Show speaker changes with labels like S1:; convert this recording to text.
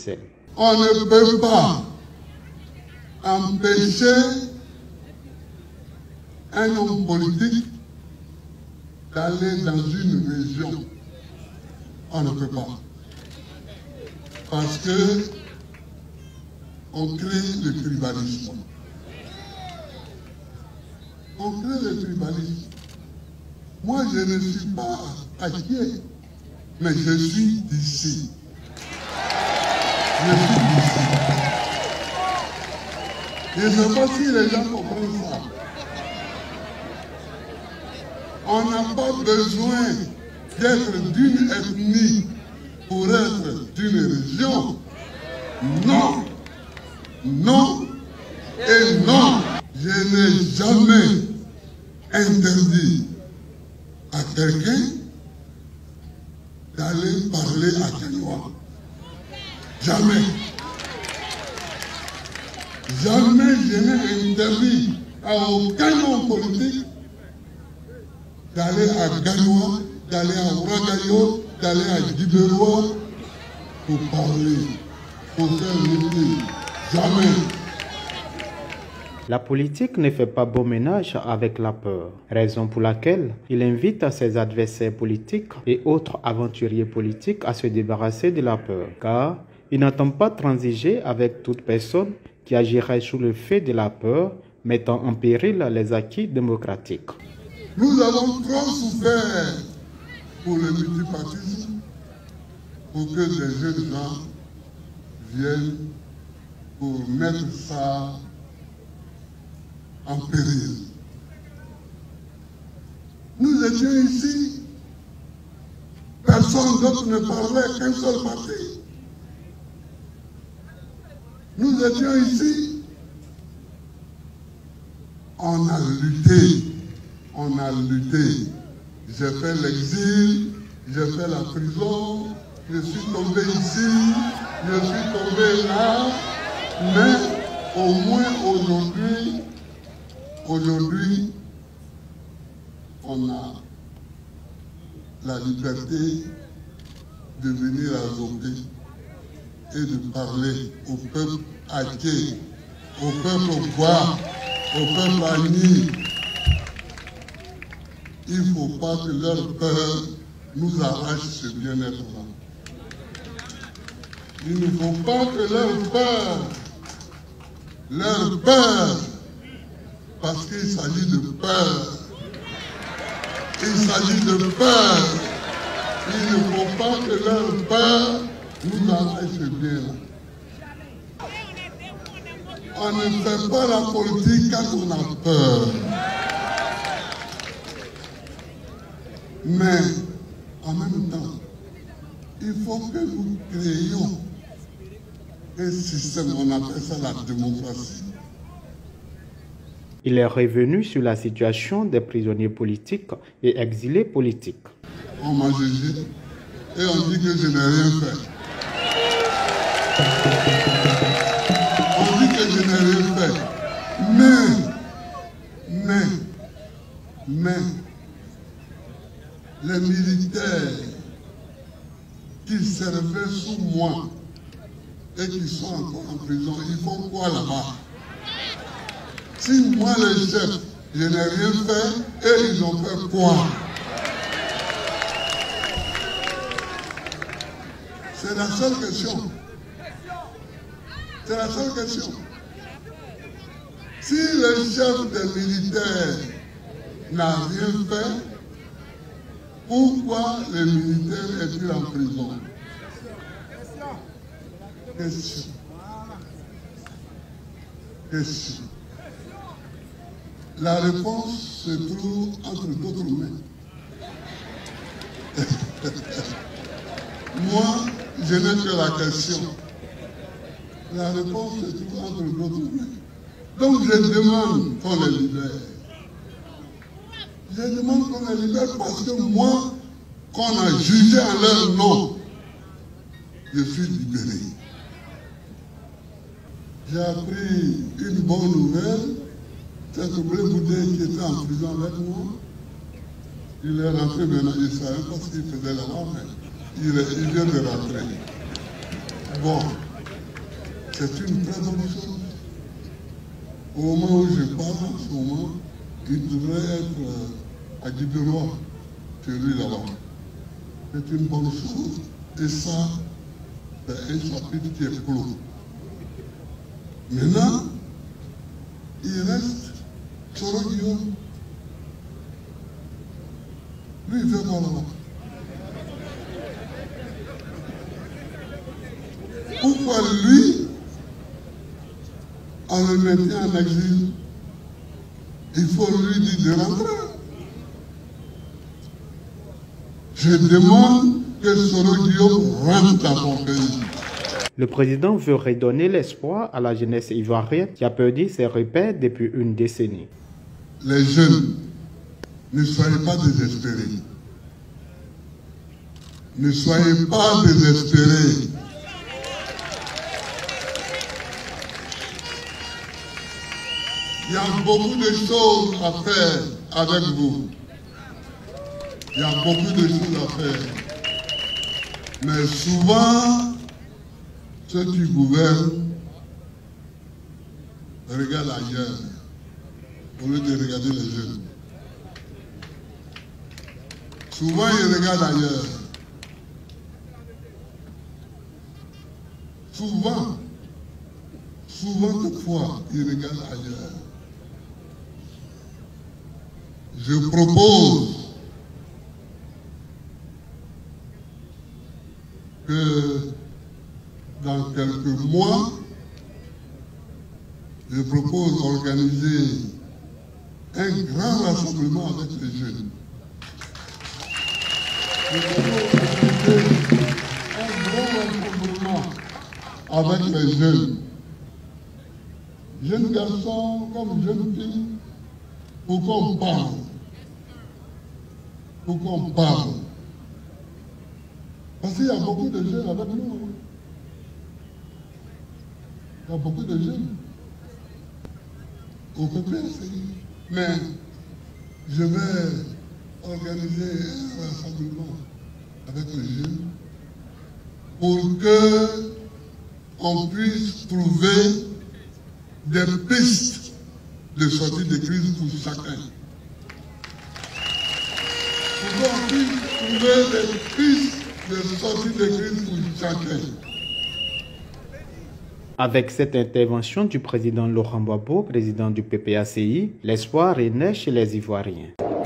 S1: On ne peut pas empêcher un homme politique d'aller dans une région. On ne peut pas. Parce que on crée le tribalisme. On crée le tribalisme. Moi, je ne suis pas inquiet, mais je suis d'ici. Je suis d'ici. Je ne sais pas si les gens comprennent ça. On n'a pas besoin d'être d'une ethnie pour être d'une région. Non, non et non. Je n'ai jamais interdit à quelqu'un d'aller parler à Kanoa. Jamais. Jamais je n'ai interdit à aucun homme politique d'aller à Ganoa, d'aller à Ouagayo, d'aller à Guiberoa pour parler, pour faire l'été. Jamais.
S2: La politique ne fait pas bon ménage avec la peur, raison pour laquelle il invite ses adversaires politiques et autres aventuriers politiques à se débarrasser de la peur, car il n'entend pas transiger avec toute personne qui agirait sous le fait de la peur, mettant en péril les acquis démocratiques.
S1: Nous avons trop souffert pour le multipartisme, pour que des jeunes gens viennent pour mettre ça en péril. Nous étions ici, personne d'autre ne parlait qu'un seul parti. Nous étions ici, on a lutté. On a lutté. J'ai fait l'exil, j'ai fait la prison, je suis tombé ici, je suis tombé là, mais au moins aujourd'hui, on a la liberté de venir à Zombi et de parler au peuple hacké, au peuple Bois, au peuple Agni. Il ne faut pas que leur peur nous arrache ce bien-être-là. Il ne faut pas que leur peur, parce qu'il s'agit de peur, il s'agit de peur, il ne faut pas que leur peur nous arrache ce bien-là. On ne fait pas la politique quand on a peur. Mais, en même temps, il faut que nous créions un système, on appelle ça la démocratie.
S2: Il est revenu sur la situation des prisonniers politiques et exilés politiques.
S1: On m'a jugé et on dit que je n'ai rien fait. On dit que je n'ai rien fait. Mais, les militaires qui servaient sous moi et qui sont encore en prison, ils font quoi là-bas? Si moi, le chef, je n'ai rien fait, et ils ont fait quoi? C'est la seule question. C'est la seule question. Si le chef des militaires n'a rien fait, pourquoi les militaires est-il en prison? Question. Question. La réponse se trouve entre d'autres mains. Moi, je n'ai que la question. La réponse se trouve entre d'autres mains. Donc je demande qu'on les libère. Je demande qu'on les libère parce que moi, qu'on a jugé en leur nom, je suis libéré. J'ai appris une bonne nouvelle. C'est Blé Boudé qui était en prison avec moi. Il est rentré maintenant, il ne savait pas ce qu'il faisait là-bas, mais il vient de rentrer. Bon, C'est une très bonne chose. Au moment où je parle, en ce moment, il devrait être à Guideroi, chez lui là-bas. C'est une bonne chose. Et ça, c'est un chapitre qui est clos. Maintenant, il reste Soro Guillaume. Lui, il veut voir là-bas. Pourquoi lui, on le mettait en exil? Il faut lui dire de rentrer. Je demande que Soro Guillaume rentre dans son pays.
S2: Le président veut redonner l'espoir à la jeunesse ivoirienne qui a perdu ses repères depuis une décennie.
S1: Les jeunes, ne soyez pas désespérés. Ne soyez pas désespérés. Il y a beaucoup de choses à faire avec vous. Il y a beaucoup de choses à faire. Mais souvent, ceux qui gouvernent regardent ailleurs au lieu de regarder les jeunes. Souvent, ils regardent ailleurs. Souvent, toutefois, ils regardent ailleurs. Je propose que dans quelques mois, je propose d'organiser un grand rassemblement avec les jeunes. Je propose d'organiser un grand rassemblement avec les jeunes. Jeunes garçons comme jeunes filles, pour qu'on parle. Pour qu'on parle. Parce qu'il y a beaucoup de jeunes avec nous. Il y a beaucoup de jeunes. On peut plus essayer. Mais je vais organiser un rassemblement avec les jeunes pour que on puisse trouver des pistes de sortie de crise pour chacun. Pour qu'on puisse trouver des pistes de sortie de crise pour chacun.
S2: Avec cette intervention du président Laurent Gbagbo, président du PPACI, l'espoir renaît chez les Ivoiriens.